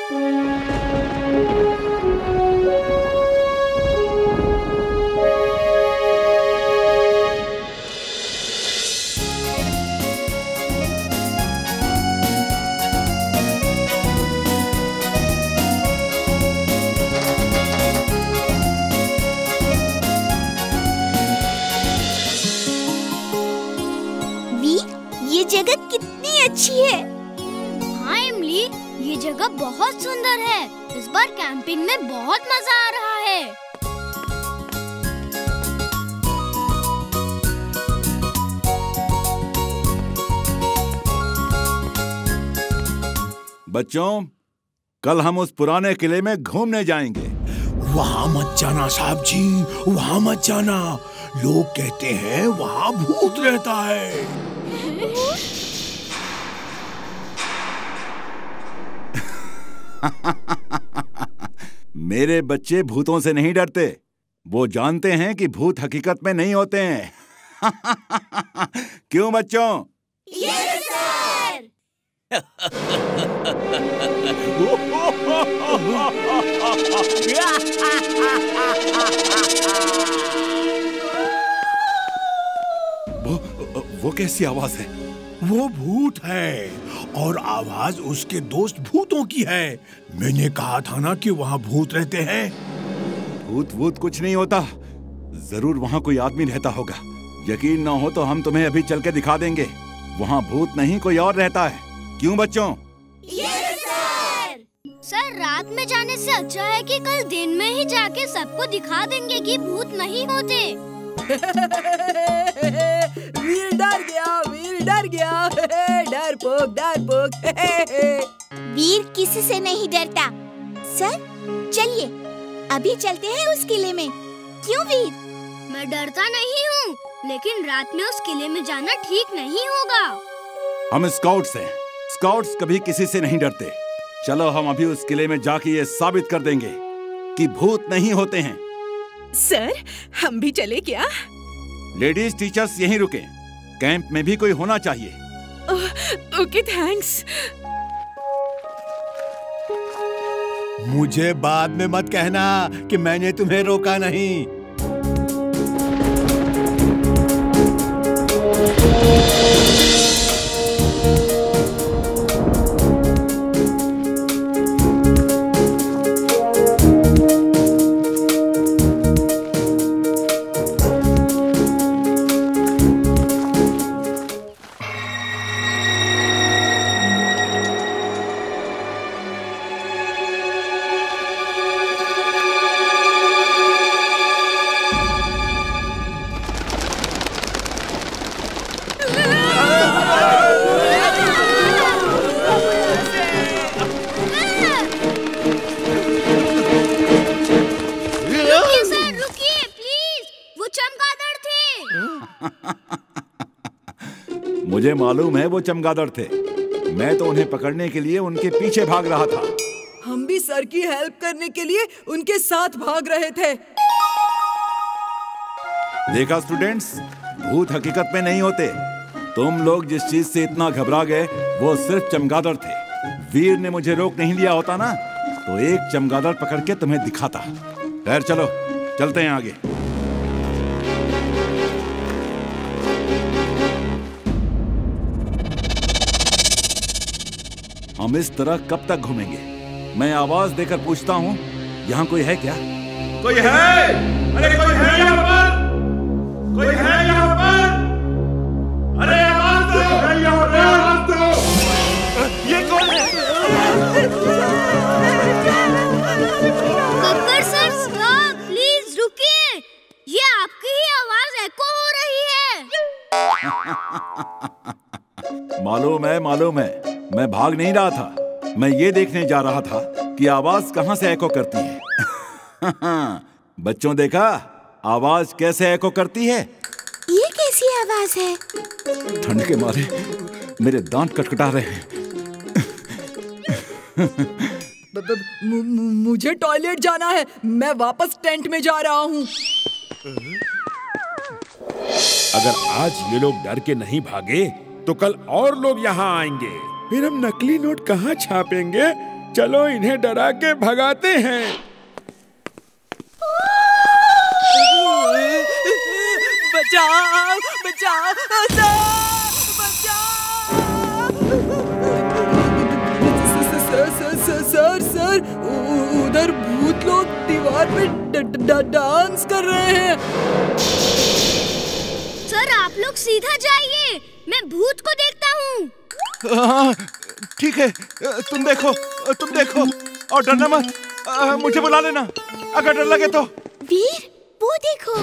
जगह कितनी अच्छी है। हाँ इमली, ये जगह बहुत सुंदर है। इस बार कैंपिंग में बहुत मजा आ रहा है। बच्चों, कल हम उस पुराने किले में घूमने जाएंगे। वहाँ मत जाना साहब जी, वहाँ मत जाना। लोग कहते हैं वहाँ भूत रहता है। मेरे बच्चे भूतों से नहीं डरते। वो जानते हैं कि भूत हकीकत में नहीं होते हैं। क्यों बच्चों? Yes sir. वो कैसी आवाज है? वो भूत है और आवाज उसके दोस्त भूतों की है। मैंने कहा था ना कि वहाँ भूत रहते हैं। भूत कुछ नहीं होता। जरूर वहाँ कोई आदमी रहता होगा। यकीन ना हो तो हम तुम्हें अभी चल के दिखा देंगे। वहाँ भूत नहीं कोई और रहता है। क्यों बच्चों? Yes sir. सर, रात में जाने से अच्छा है कि कल दिन में ही जाके सबको दिखा देंगे कि भूत नहीं होते। वीर डर गया, वीर डर गया। डरपोक, डरपोक। वीर किसी से नहीं डरता। सर, चलिए अभी चलते हैं उस किले में। क्यों वीर? मैं डरता नहीं हूँ, लेकिन रात में उस किले में जाना ठीक नहीं होगा। हम स्काउट्स हैं। स्काउट्स कभी किसी से नहीं डरते। चलो हम अभी उस किले में जाके ये साबित कर देंगे कि भूत नहीं होते हैं। सर, हम भी चले क्या? लेडीज टीचर्स यहीं रुके। कैंप में भी कोई होना चाहिए। Okay, thanks. मुझे बाद में मत कहना कि मैंने तुम्हें रोका नहीं। मुझे मालूम है वो चमगादड़ थे। मैं तो उन्हें पकड़ने के लिए उनके पीछे भाग रहा था। हम भी सर की हेल्प करने के लिए उनके साथ भाग रहे थे। देखा स्टूडेंट्स, भूत हकीकत में नहीं होते। तुम लोग जिस चीज से इतना घबरा गए वो सिर्फ चमगादड़ थे। वीर ने मुझे रोक नहीं लिया होता ना तो एक चमगादड़ पकड़ के तुम्हें दिखाता। खैर चलो चलते हैं आगे। हम इस तरह कब तक घूमेंगे? मैं आवाज देकर पूछता हूँ, यहाँ कोई है क्या? कोई है? अरे कोई है यहाँ पर? कोई है यहाँ पर? अरे आवाज दो! है यहाँ पर? आवाज दो! ये कौन है? Gabbar sir, stop! प्लीज रुकिए। ये आपकी ही आवाज एको हो रही है। मालूम है। मैं भाग नहीं रहा था। मैं ये देखने जा रहा था कि आवाज कहाँ से एको करती है। बच्चों देखा आवाज कैसे एको करती है? ये कैसी आवाज है? ठंड के मारे मेरे दांत कटकटा रहे हैं। मुझे टॉयलेट जाना है। मैं वापस टेंट में जा रहा हूँ। अगर आज ये लोग डर के नहीं भागे तो कल और लोग यहाँ आएंगे। फिर हम नकली नोट कहाँ छापेंगे? चलो इन्हें डरा के भगाते हैं। बचाओ बचाओ सर सर उधर भूत लोग दीवार पे डांस कर रहे हैं। सर आप लोग सीधा जाइए, मैं भूत को देखता हूँ। हाँ, ठीक है, तुम देखो और डरना मत। मुझे बुला लेना अगर डर लगे तो। वीर, वो देखो।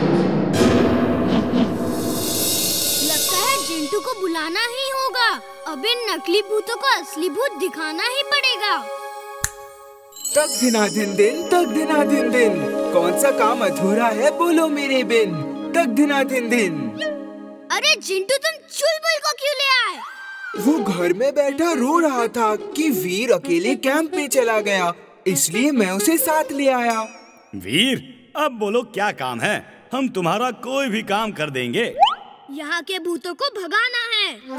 लगता है जिंटू को बुलाना ही होगा। अब इन नकली भूतों को असली भूत दिखाना ही पड़ेगा। तक दिना दिन दिन, तक दिना दिन दिन, कौन सा काम अधूरा है बोलो मेरे बिन। तक दिना दिन दिन। अरे जिंटू, तुम चुलबुल को क्यों ले आए? वो घर में बैठा रो रहा था कि वीर अकेले कैंप में चला गया, इसलिए मैं उसे साथ ले आया। वीर, अब बोलो क्या काम है? हम तुम्हारा कोई भी काम कर देंगे। यहाँ के भूतों को भगाना है।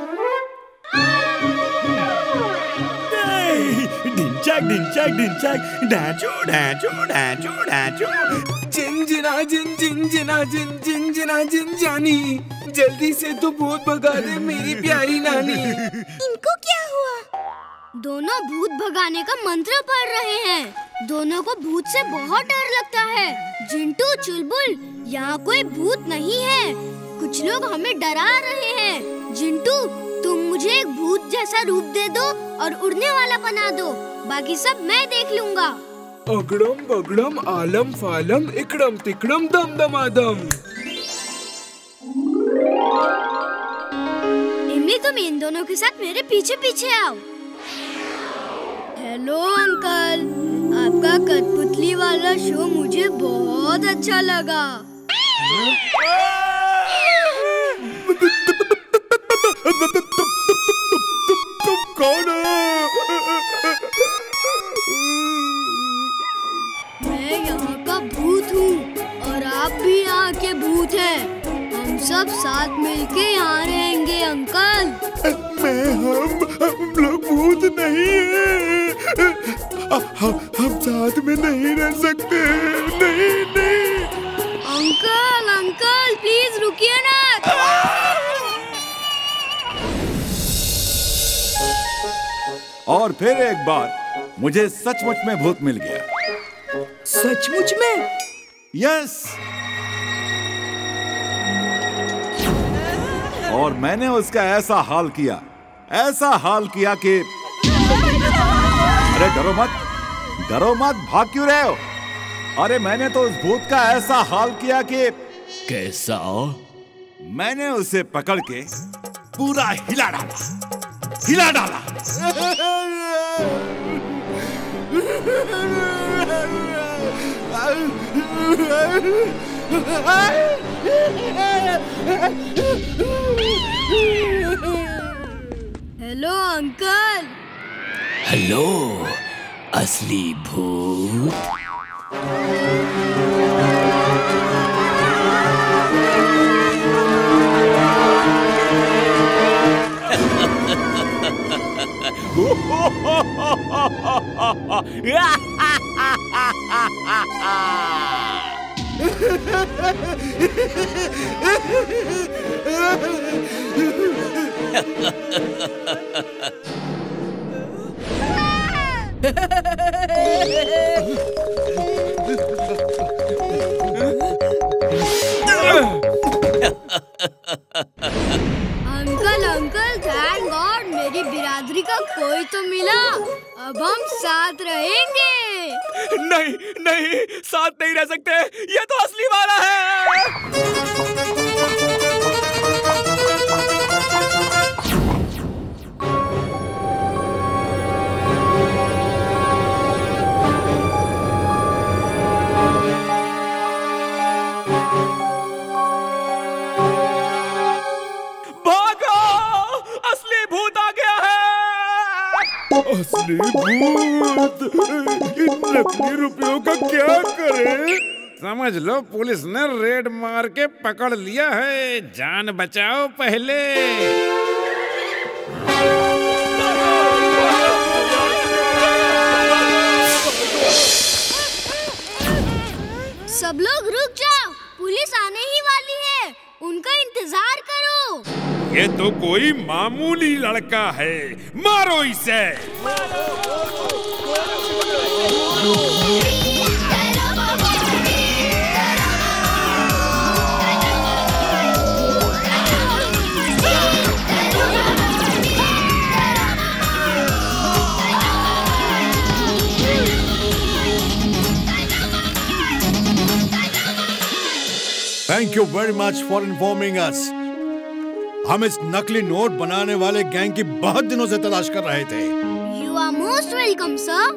ढिंचैक ढिंचैक ढिंचैक, ढांचू ढांचू ढांचू ढांचू। जिंजना जिंजना जिंजानी, जल्दी से तो भूत भगा दे मेरी प्यारी नानी। इनको क्या हुआ? दोनों भूत भगाने का मंत्र पढ़ रहे हैं। दोनों को भूत से बहुत डर लगता है। जिंटू, चुलबुल, यहाँ कोई भूत नहीं है। कुछ लोग हमें डरा रहे हैं। जिंटू, तुम मुझे एक भूत जैसा रूप दे दो और उड़ने वाला बना दो। बाकी सब मैं देख लूँगा। अगड़म बगड़म आलम फालम इकड़म तिकड़म दम दमादम। इमली, तुम इन दोनों के साथ मेरे पीछे पीछे आओ। हेलो अंकल, आपका कठपुतली वाला शो मुझे बहुत अच्छा लगा। तुम कौन हो? मैं यहाँ का भूत हूँ और आप भी यहाँ के भूत हैं। हम सब साथ मिलके यहाँ रहेंगे अंकल। हम लोग भूत नहीं हैं। हम साथ में नहीं रह सकते। नहीं। अंकल प्लीज रुकिए ना। और फिर एक बार मुझे सचमुच में भूत मिल गया। सचमुच में? यस। और मैंने उसका ऐसा हाल किया कि अरे डरो मत, भाग क्यों रहे हो? अरे मैंने तो उस भूत का ऐसा हाल किया कि कैसा? मैंने उसे पकड़ के पूरा हिला डाला। Hello uncle. हेलो असली भूत। अंकल थैंक गॉड, मेरी बिरादरी का कोई तो मिला। अब हम साथ रहेंगे। नहीं, साथ नहीं रह सकते। ये तो असली वाला है। असली भूत। इन नकली रुपयों का क्या करें? समझ लो पुलिस ने रेड मार के पकड़ लिया है। जान बचाओ पहले। ये तो कोई मामूली लड़का है, मारो इसे। Thank you very much for informing us. हम इस नकली नोट बनाने वाले गैंग की बहुत दिनों से तलाश कर रहे थे। You are most welcome sir.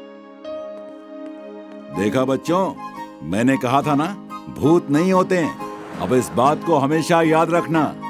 देखा बच्चों, मैंने कहा था ना, भूत नहीं होते हैं। अब इस बात को हमेशा याद रखना।